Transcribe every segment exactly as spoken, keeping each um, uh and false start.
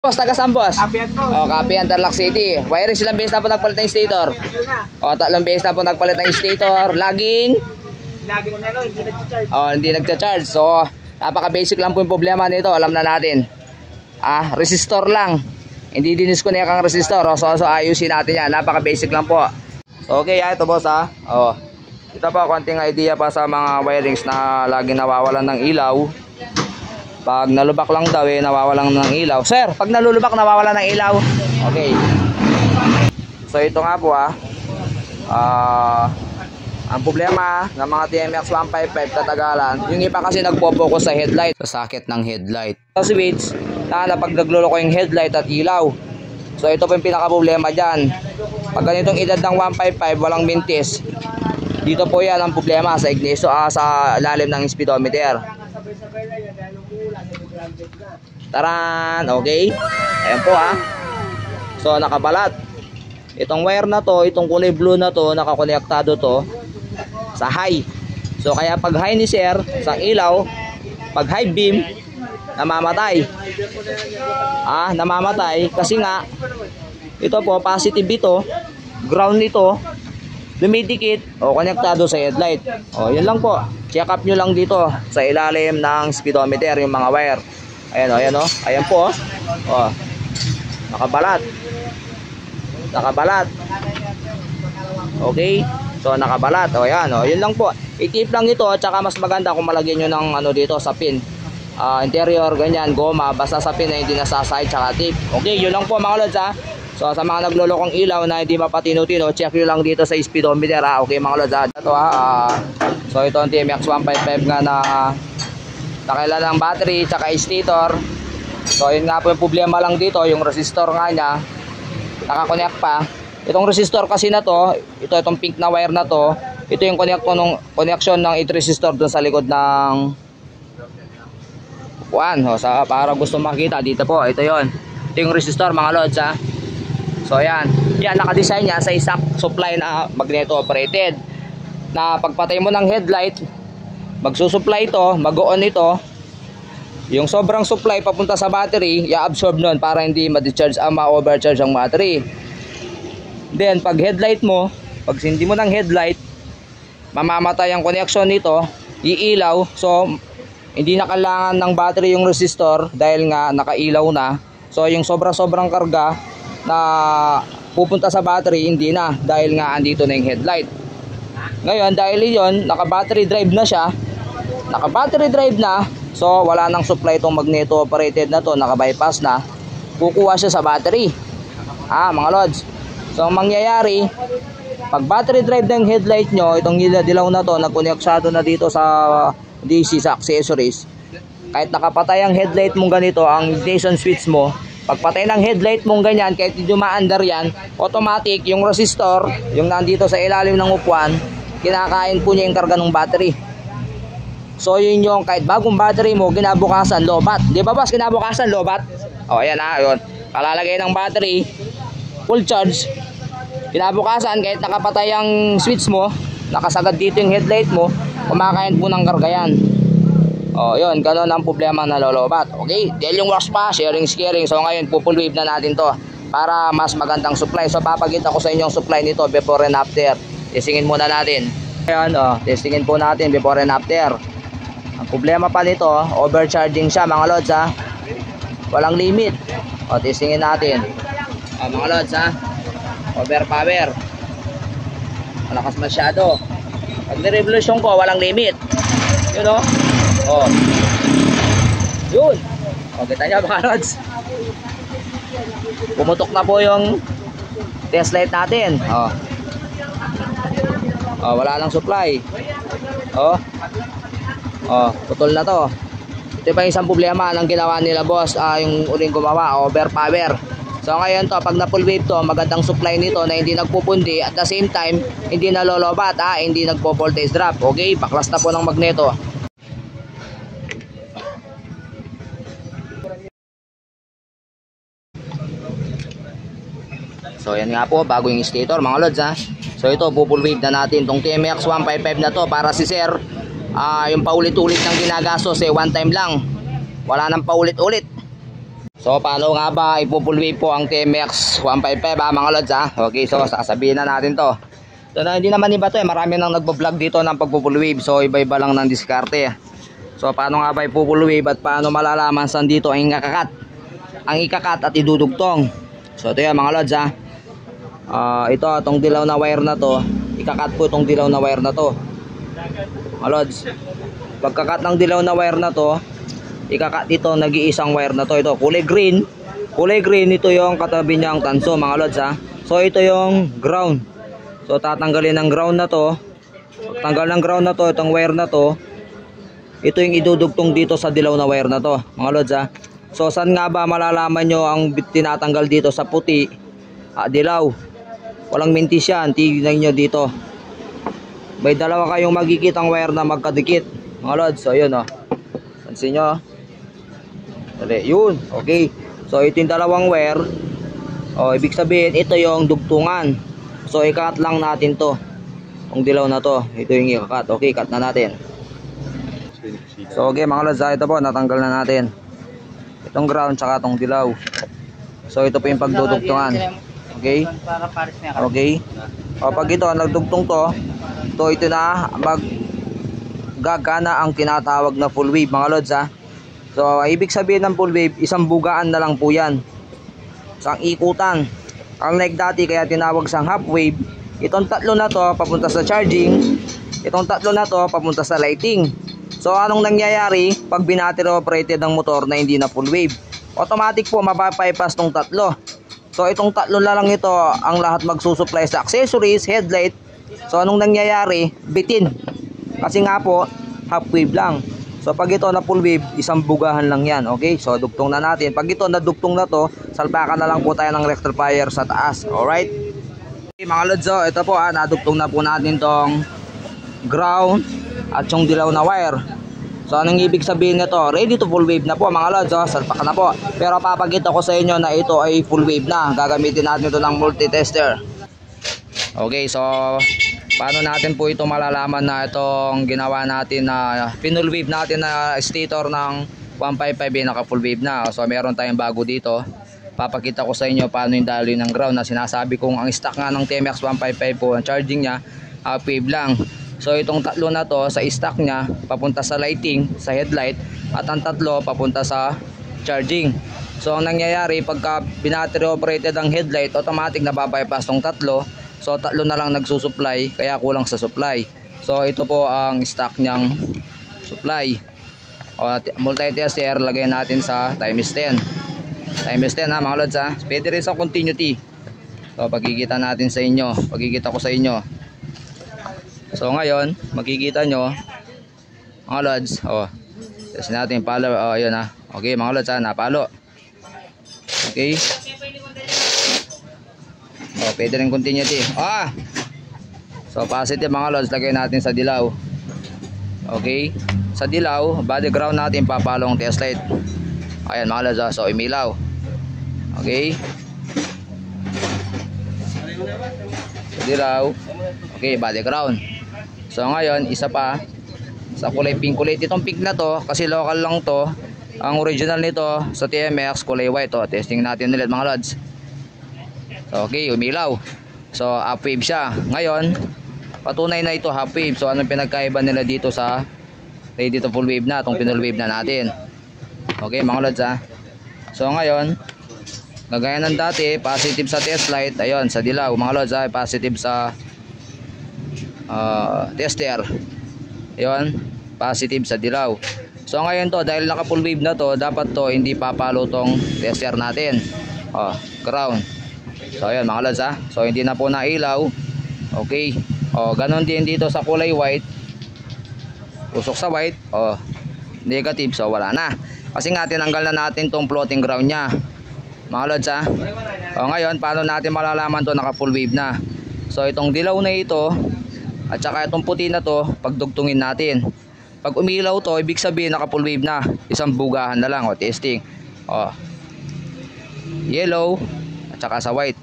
Boss, taga saan boss? Kapian po. O, Kapian, Tarlac City. Wiring silang beses na po nagpalit ng stator. O, tatlong beses na po nagpalit ng stator. Laging? Laging na no, hindi nag-charge. O, hindi nagcha-charge. So, napaka-basic lang po yung problema nito. Alam na natin. Ah, resistor lang. Hindi dinisconnect ang resistor. O, so, so ayusin natin yan. Napaka-basic lang po. So, okay, ah, ito boss ha. O, ito po, konting idea pa sa mga wirings na laging nawawalan ng ilaw. Pag nalubak lang daw eh, nawawalan ng ilaw. Sir, pag nalulubak, nawawalan ng ilaw. Okay. So ito nga po ah. Uh, ang problema ng mga T M X one fifty-five katagalan, yung iba kasi nagpo-focus sa headlight, sa socket ng headlight. Sa switch, na pag nagluloko yung headlight at ilaw. So ito po yung pinaka-problema dyan. Pag ganitong edad ng one fifty-five, walang mintis. Dito po yan ang problema sa ignition, ah, sa lalim ng speedometer. Taran, okay. Ayan po ha. So nakabalat. Itong wire na to, itong kulay blue na to, nakakonektado to sa high. So kaya pag high ni sir, sa ilaw, pag high beam, namamatay. Ah, namamatay kasi nga ito po positive ito, ground nito, dumidikit o konektado sa headlight. O yun lang po. Check up nyo lang dito sa ilalim ng speedometer yung mga wire. Ayan o, ayan o. Ayan po o. O. Nakabalat. Nakabalat. Okay. So nakabalat. O ayan o. Yun lang po. I-tip lang ito. Tsaka mas maganda kung malagyan nyo ng ano dito sa pin. Uh, interior, ganyan, goma. Basta sa pin na hindi nasaside tsaka tip. Okay. Yun lang po mga lods ha. So sa mga naglolokong ilaw na hindi mapatino-tino, check nyo lang dito sa speedometer ha. Okay mga lods ha. Ito ha. Uh, so ito ang T M X one fifty-five nga na nakailan ng battery tsaka stator. So yun nga po yung problema lang dito, yung resistor nga niya nakakonect pa. Itong resistor kasi na to, ito itong pink na wire na to, ito yung connect ng connection ng eight resistor dun sa likod ng upuan. O, sa, para gusto makita dito po, ito yon. Ito yung resistor mga lods ha. So yan, yan nakadesign niya sa isang supply na magneto operated, na pagpatay mo ng headlight, magsusupply ito, mag-on ito. Yung sobrang supply papunta sa battery, i-absorb nun para hindi ma-decharge, ah, ma-overcharge ang battery. Then pag headlight mo, pag hindi mo ng headlight, mamamatay ang connection nito, iilaw. So hindi na kailangan ng battery yung resistor dahil nga nakailaw na. So yung sobra-sobrang karga na pupunta sa battery, hindi na dahil nga andito na yung headlight. Ngayon dahil yun, naka-battery drive na siya, naka-battery drive na, so wala nang supply itong magneto operated na to, naka-bypass na, kukuha siya sa battery. Ah, mga lods. So ang mangyayari, pag battery drive ng headlight nyo, itong dilaw na to, nagkoneksado na dito sa D C, sa accessories, kahit nakapatay ang headlight mong ganito, ang ignition switch mo, pagpatay ng headlight mong ganyan, kahit hindi maandar yan, automatic yung resistor, yung nandito sa ilalim ng upuan, kinakain po niya yung karga ng battery. So yun yung kahit bagong battery mo, kinabukasan lobat. Di ba boss, kinabukasan lobat? O ayan ha, yun. Kalalagay ng battery, full charge. Kinabukasan, kahit nakapatay ang switch mo, nakasagad dito yung headlight mo, kumakain po ng karga yan. O yun, gano'n ang problema na lolobat. Okay, dahil yung works pa, sharing is caring. So ngayon, full wave na natin to para mas magandang supply. So papakita ko sa inyo yung supply nito before and after. Testingin muna natin. Ayan, oh, testingin po natin before and after. Ang problema pa nito, overcharging siya mga lods ha. Walang limit. O, testingin natin. O, mga lods ha. Overpower. Malakas masyado. Pag ni-revolution ko, walang limit. Yun o. O. Yun. O, kita nyo mga lods. Pumutok na po yung test light natin. O. Oh, wala nang supply. Oh. Oh, putol na to. Ito pa isang problema ng ginawa nila boss, ah, yung uling gumawa, overpower. So ngayon to, pag na full wave to, magandang supply nito na hindi nagpupundi, at the same time, hindi nalolobat, ah, hindi nagpo-voltage drop. Okay, baklas na po ng magneto. So yan nga po, bago yung stator mga lods ha. So ito, full wave na natin itong T M X one fifty-five na to para si sir. Uh, yung paulit-ulit ng ginagastos eh, one time lang. Wala nang paulit-ulit. So paano nga ba ipo-full wave po ang T M X one fifty-five ha mga lods ha? Okay, so sasabihin na natin to. So na, hindi naman iba to eh, marami nang nagbo-vlog dito ng pagpo-full wave. So iba-iba lang ng diskarte. So paano nga ba ipo-full wave at paano malalaman saan dito ang ikakat? Ang ikakat at idudugtong. So ito yan mga lods ha. Uh, ito itong dilaw na wire na to, ikakat po itong dilaw na wire na to. Mga lods, pagkakat ng dilaw na wire na to, ikakat dito nag-iisang wire na to. Ito kulay green, kulay green, ito yung katabi niyang tanso mga lods ha. So ito yung ground. So tatanggalin ng ground na to. Tanggal ng ground na to, itong wire na to, ito yung idudugtong dito sa dilaw na wire na to mga lods ha. So saan nga ba malalaman nyo ang tinatanggal dito sa puti, ah, dilaw, walang mintis yan. Tignan nyo dito, may dalawa kayong magkikitang wire na magkadikit mga lods. So yun o, pansin nyo. Dali, yun, okay. So ito yung dalawang wire. O, ibig sabihin ito yung dugtungan. So ikat lang natin to, ang dilaw na to, ito yung ikakat. Okay, cut na natin. So okay mga lods, ito po natanggal na natin itong ground tsaka itong dilaw. So ito po yung pagdudugtungan. Okay, okay. O, pag ito nagdugtong to, to ito na maggagana ang tinatawag na full wave mga lods ha. So ibig sabihin ng full wave, isang bugaan na lang po yan, isang ikutan. Ang like dati kaya tinawag sang half wave. Itong tatlo na to papunta sa charging, itong tatlo na to papunta sa lighting. So anong nangyayari pag binattery operated ng motor na hindi na full wave? Automatic po mapapapas tong tatlo. So itong tatlo na lang ito ang lahat magsusupply sa accessories, headlight. So anong nangyayari? Bitin. Kasi nga po half wave lang. So pag ito na full wave, isang bugahan lang yan. Okay, so dugtong na natin. Pag ito nadugtong na to, salpakan na lang po tayo ng rectifier sa taas. Alright, okay, mga lods, so ito po ha, nadugtong na po natin tong ground at yung dilaw na wire. So anong ibig sabihin nito? Ready to full wave na po mga lods, so salpakan na po. Pero papakita ko sa inyo na ito ay full wave na. Gagamitin natin ito ng multi-tester. Okay, so paano natin po ito malalaman na itong ginawa natin na pinul wave natin na stator ng one fifty-five ay naka full wave na. So meron tayong bago dito. Papakita ko sa inyo paano yung daloy ng ground na sinasabi kong ang stock nga ng T M X one fifty-five po, ang charging niya half wave lang. So itong tatlo na to sa stock niya papunta sa lighting, sa headlight, at ang tatlo papunta sa charging. So ang nangyayari pagka binattery operated ang headlight, automatic na babypass tong tatlo. So tatlo na lang nagsusupply kaya kulang sa supply. So ito po ang stock niyang supply. O, multi-tester lagay natin sa times ten. Times ten ha mga lods ha. Pwede rin sa continuity. So pagkikita natin sa inyo, pagkikita ko sa inyo. So ngayon makikita nyo mga lods, oh, test natin palo. Oh, yun ha. Okay mga lods ha, napalo. Okay. Oh, pwede rin continuity. Ah! So positive mga lods, lagay natin sa dilaw. Okay. Sa dilaw, body ground natin papalong test light. Ayan mga lods, oh. So imilaw. Okay. Sa dilaw. Okay, body ground. So ngayon, isa pa sa kulay pink ulit. Itong pink na to, kasi local lang to. Ang original nito sa T M X kulay white. Oh, testing natin ulit mga lods. Okay, umilaw. So half wave siya. Ngayon, patunay na ito half wave. So anong pinagkaiba nila dito sa ready to full wave na, itong pinul wave na natin. Okay mga lods ha. So ngayon, gagaya ng dati, positive sa test light. Ayun, sa dilaw mga lods ha, positive sa uh, tester. Ayun, positive sa dilaw. So ngayon to, dahil naka full wave na to, dapat to hindi papalo tong tester natin. Oh, ground. So ayan mga lods ha. So hindi na po nailaw. Okay. O ganon din dito sa kulay white. Usok sa white. O negative. So wala na. Kasi nga tinanggal na natin tong floating ground nya. Mga lods ha. O ngayon paano natin malalaman to naka full wave na? So itong dilaw na ito at saka itong puti na to, pagdugtungin natin. Pag umilaw to, ibig sabihin naka full wave na. Isang bugahan na lang. O testing. O yellow tsaka sa white.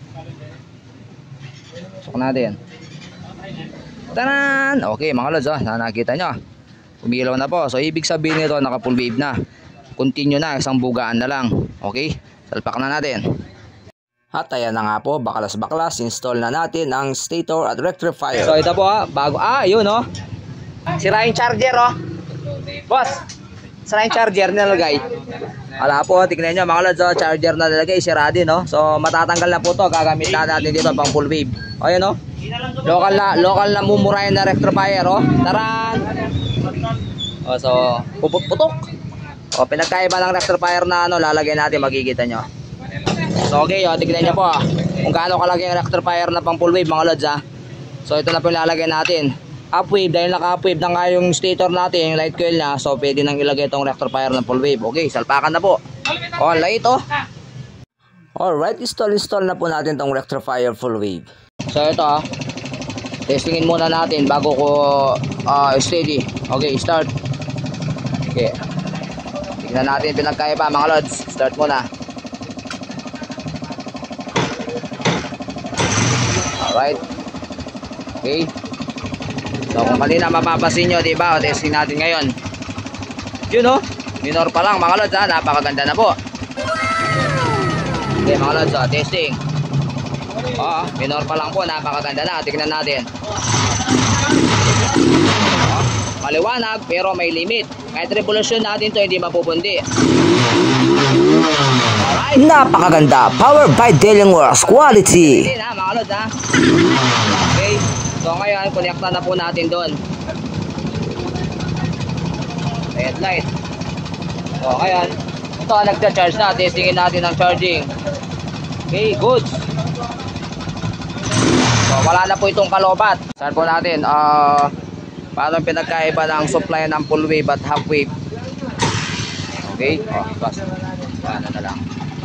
Sok natin. Tanan! Okay mga lods, oh, nakita nyo. Umilaw na po. So ibig sabihin nito naka full wave na. Continue na, isang bugaan na lang. Okay, salpak na natin. At ayan na nga po, baklas-baklas, install na natin ang stator at rectifier. So ito po ha, bago, ah yun oh. Sira yung charger oh. Boss, sira yung charger nilagay. Wala po, tignan nyo mga lods oh, charger na nilagay, sira din oh. So matatanggal na po to, gagamit na natin dito pang full wave. O yun oh, local na, local na mumurahin na rectifier oh. Taran! O so, puput-putok. O pinagkaiba ng rectifier na ano, lalagay natin, magigita nyo. So okay, o, tignan nyo po ah, kung gaano kalaki yung rectifier na pang full wave mga lods ah. So ito na po yung lalagay natin. Up wave, dahil naka up wave na nga yung stator natin, yung light coil na. So pwede nang ilagay itong rectifier ng full wave. Okay, salpakan na po. O, light oh. Alright, install install na po natin itong rectifier full wave. So ito ah, testingin muna natin bago ko uh, steady. Okay, start. Okay, tignan natin pinagkaiba mga lods. Start muna. Alright. Okay. So kung kanina mapapasin nyo, diba? O, testing natin ngayon. Yun o. Minor pa lang mga lods ha. Napakaganda na po. Okay mga lods o. Testing. O, minor pa lang po. Napakaganda na. Tignan natin. O, maliwanag pero may limit. Kahit revolution natin to hindi mapupundi. Alright. Napakaganda. Powered by Delingworks Quality. Hindi na mga lods ha. Okay. So ngayon, connect na po natin doon. Headlight. So ngayon, ito nagcha-charge na. Testingin natin ang charging. Okay, good. So wala na po itong kalobat. Saan po natin? Uh, paano pinagkaiba ng supply ng full wave at half wave? Okay. Oh, basta. Paano na lang.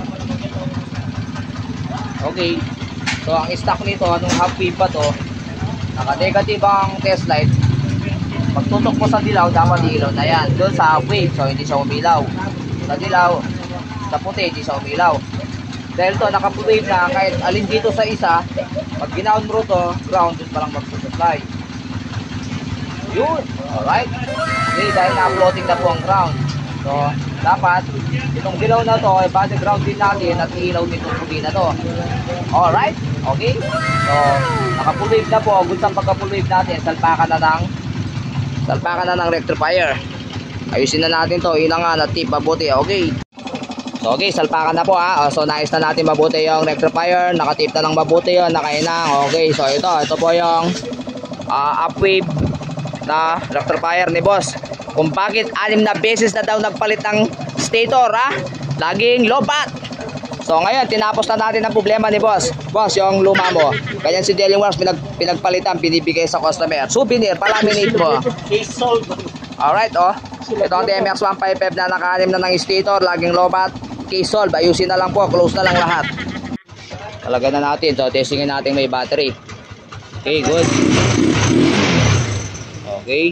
Okay. So ang stock nito, anong half wave pa to? Naka-negative ang test light. Pagtutok mo sa dilaw, dapat ilaw na yan. Doon sa wave, so hindi siya umilaw. Sa dilaw, sa puti, hindi siya umilaw. Dahil to, naka-wave na, kahit alin dito sa isa, pag ginound mo to, ground, doon pa lang magsusupply. Yun! Alright? Okay, dahil na-floating na po ang ground. So, dapat, itong dilaw na to, ay body ground din natin at ilaw nitong puti na to. Alright? Okay? So, naka-full wave na po. Good ang pagka-full wave natin. Salpakan na ng salpakan na ng rectifier. Ayusin na natin to. Inangan at tip mabuti. Okay. So, okay. Salpakan na po ha. So, nais na natin mabuti yung rectifier. Nakatip na ng mabuti yun. Nakainang. Okay. So, ito. Ito po yung uh, up wave na rectifier ni boss. Kung bakit anim na beses na daw nagpalit ng stator ha. Laging lobat. So ngayon, tinapos na natin ang problema ni boss. Boss, yung luma mo. Ganyan si Delingworks, pinag, pinagpalitan, binibigay sa customer. Souvenir, palaminate mo. Case sold. Alright, oh. Ito ang D M X one fifty-five na nakanim na ng stator, laging lobat. Case solve, ayusin na lang po, close na lang lahat. Talaga na natin, so testingin natin may battery. Okay, good. Okay.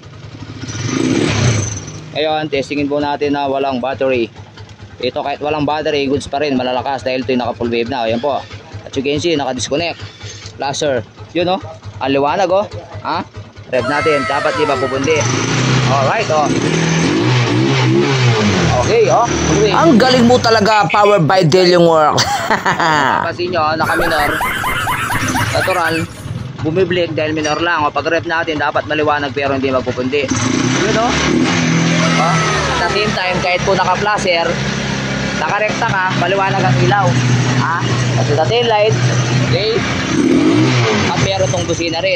Ngayon, testingin po natin na walang battery. Ito kahit walang battery, goods pa rin, malalakas dahil ito yung naka full wave na. Ayan po. At you can see, naka-disconnect. Flasher. Yun oh. Ang liwanag oh. Ha? Rev natin. Dapat di ba pupundi. Alright oh. Okay oh. Okay. Ang galing mo talaga, powered by Delingworks. Kasi nyo, naka-minor. Natural. Bumiblik dahil minor lang. O pag rev natin, dapat maliwanag pero hindi magpupundi. Yun oh. Oh. At the same time, kahit po naka-flasher, nakarekta ka, maliwanag ang ilaw. Ha? Kasi sa tail light, okay? At meron tong busina rin.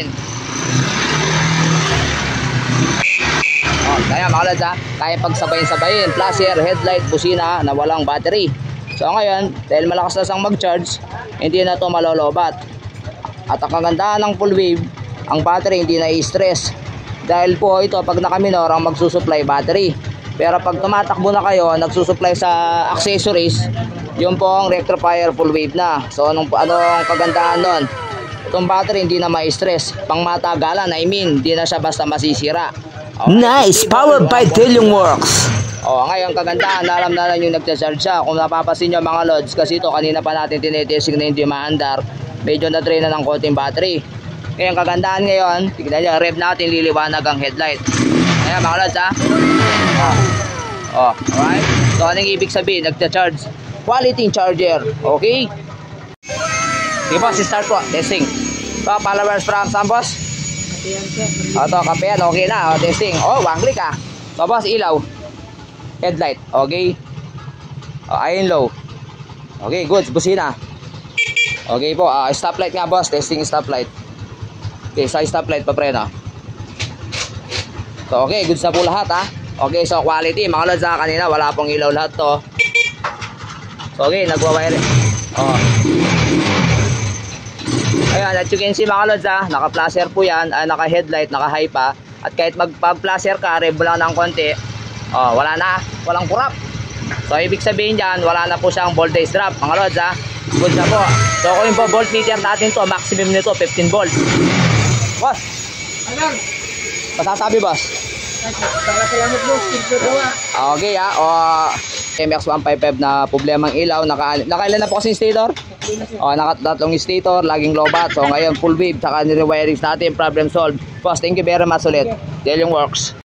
Oh, kaya mga lods ha, kaya pagsabayin-sabayin, flasher, headlight, busina na walang battery. So ngayon, dahil malakas na siyang mag-charge, hindi na ito malolobat. At ang kagandahan ng full wave, ang battery hindi na i-stress. Dahil po ito, pag naka-minor, ang magsusupply battery. Pero pag tumatakbo na kayo, nagsusupply sa accessories, yung po ang rectifier full wave na. So anong, anong kagandahan nun? Itong battery hindi na ma-stress. Pang matagalan, I mean, hindi na siya basta masisira. Okay. Nice, powered by Delingworks. O, ngayon kagandahan, alam na lang yung nagcha-charge siya. Kung napapasin nyo mga lods, kasi ito kanina pa natin tinetesting na hindi maandar, medyo na-drain na ng konting battery. Ngayon kagandahan ngayon, tignan nyo, rev natin, liliwanag ang headlight. Ayan mga lods ha. Oh. Oh, alright. So anong ibig sabihin? Nagcha-charge. quality charger. Okay? Sige boss, start po. Testing. So, followers from saan boss? O, ito, kapehan. Okay na. O, testing. Oh, one click ah. So, boss, ilaw. Headlight. Okay? O, ayun low. Okay, good. Busina. Okay po. Uh, stoplight nga boss. Testing stoplight. Okay, sa stoplight pa preno. So, okay. Goods na po lahat ha. Okay, so quality. Mga lods ha, kanina wala pong ilaw lahat to. So, okay. Nagwa-wire. Oh. Ayan, at you can see mga lods ha. Naka-flasher po yan. Uh, naka-headlight, naka-high pa. At kahit magpag-flasher ka, rev lang ng konti. Oh, wala na. Walang kurap. So, ibig sabihin dyan, wala na po siyang voltage drop. Mga lods ha. Good na po. So, kung yung po voltmeter natin to, maximum nito, fifteen volts. Boss, Alam. masasabi boss? Salamat mo. Skip ko daw. Okay ha. O, M X one fifty-five na problemang ilaw. Naka, nakailan na po kasi yung stator? O, nakatatlong stator, laging lobat. So, ngayon full wave, saka nirewiring natin, problem solved. Boss, thank you very much ulit. Dahil yung works.